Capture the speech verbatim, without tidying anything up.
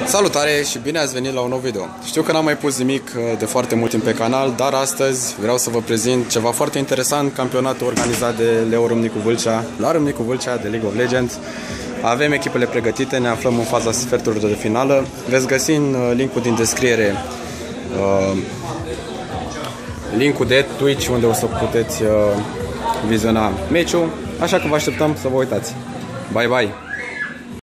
Salutare și bine ați venit la un nou video. Știu că n-am mai pus nimic de foarte mult timp pe canal, dar astăzi vreau să vă prezint ceva foarte interesant, campionatul organizat de Leo Râmnicu Vâlcea, la Râmnicu Vâlcea de League of Legends. Avem echipele pregătite, ne aflăm în faza sferturilor de finală. Veți găsi în linkul din descriere uh, linkul de Twitch unde o să puteți uh, viziona meciul, așa că vă așteptăm să vă uitați. Bye bye!